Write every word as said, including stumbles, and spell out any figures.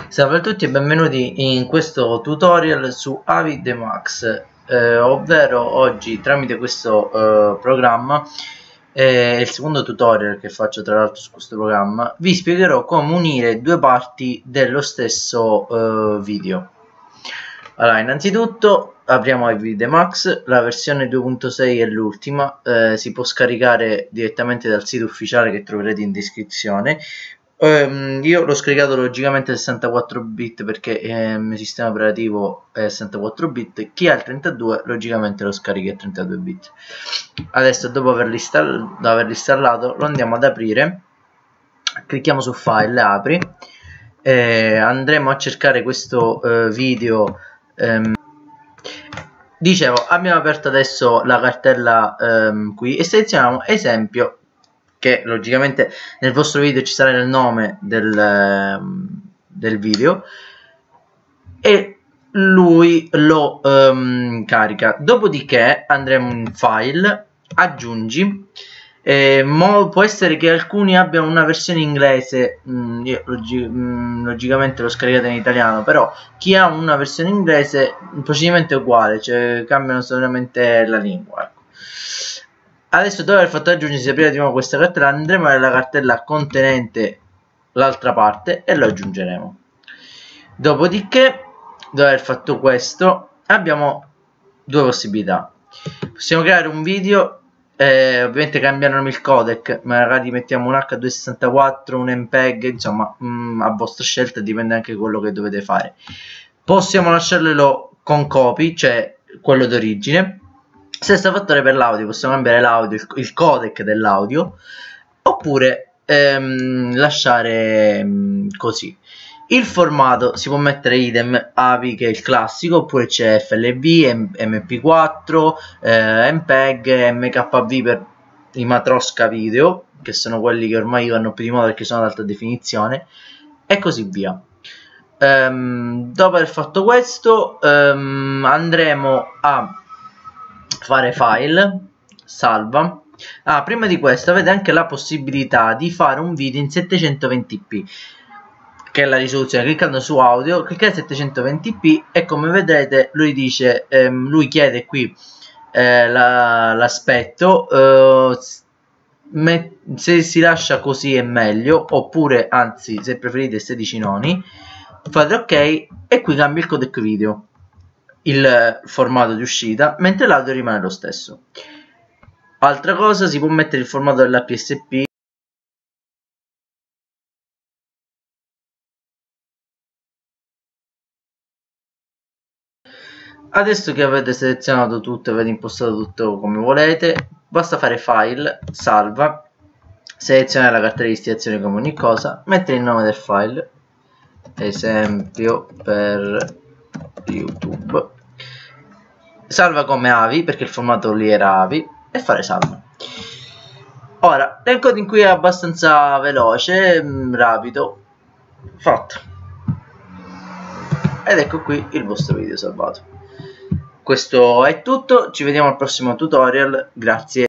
Salve a tutti e benvenuti in questo tutorial su Avi The Max, eh, ovvero oggi tramite questo eh, programma, eh, è il secondo tutorial che faccio tra l'altro su questo programma, vi spiegherò come unire due parti dello stesso eh, video. Allora, innanzitutto apriamo Avi The Max, la versione due punto sei è l'ultima, eh, si può scaricare direttamente dal sito ufficiale che troverete in descrizione. Um, io l'ho scaricato logicamente a sessantaquattro bit perché eh, il mio sistema operativo è sessantaquattro bit. Chi ha il trentadue logicamente lo scarica a trentadue bit. Adesso, dopo averlo, install averlo installato, lo andiamo ad aprire. Clicchiamo su file, apri, eh, andremo a cercare questo eh, video. ehm, dicevo, abbiamo aperto adesso la cartella ehm, qui e selezioniamo esempio, che logicamente nel vostro video ci sarà il nome del, del video, e lui lo um, carica. Dopodiché andremo in file, aggiungi, eh, mo può essere che alcuni abbiano una versione inglese, mh, io logi mh, logicamente l'ho scaricata in italiano, però chi ha una versione inglese il procedimento è uguale, cioè cambiano solamente la lingua. Adesso, dopo aver fatto aggiungere, se aprire di nuovo questa cartella, andremo nella cartella contenente l'altra parte e lo aggiungeremo. Dopodiché, dopo aver fatto questo, abbiamo due possibilità. Possiamo creare un video, eh, ovviamente cambiando il codec, magari mettiamo un H duecentosessantaquattro, un M P E G, insomma mh, a vostra scelta, dipende anche da quello che dovete fare. Possiamo lasciarlo con copy, cioè quello d'origine. Stesso fattore per l'audio, possiamo cambiare l'audio, il, il codec dell'audio, oppure ehm, lasciare ehm, così. Il formato si può mettere idem Avi, che è il classico, oppure c'è F L V, M P quattro, eh, M P E G, M K V per i matrosca video, che sono quelli che ormai vanno più di moda perché sono ad alta definizione, e così via. Ehm, dopo aver fatto questo, ehm, andremo a fare file, salva. Ah, prima di questo avete anche la possibilità di fare un video in settecentoventi p, che è la risoluzione. Cliccando su audio, cliccate settecentoventi p e come vedete lui dice, ehm, lui chiede qui eh, l'aspetto, eh, se si lascia così è meglio, oppure anzi se preferite sedici noni, fate ok e qui cambia il codec video, il formato di uscita, mentre l'audio rimane lo stesso. Altra cosa, si può mettere il formato dell'A P S P. Adesso che avete selezionato tutto, avete impostato tutto come volete, basta fare file, salva, selezionare la cartella di destinazione come ogni cosa, mettere il nome del file, esempio per YouTube, salva come Avi perché il formato lì era Avi, e fare salva. Ora, l'encoding qui è abbastanza veloce, rapido, fatto, ed ecco qui il vostro video salvato. Questo è tutto, ci vediamo al prossimo tutorial, grazie.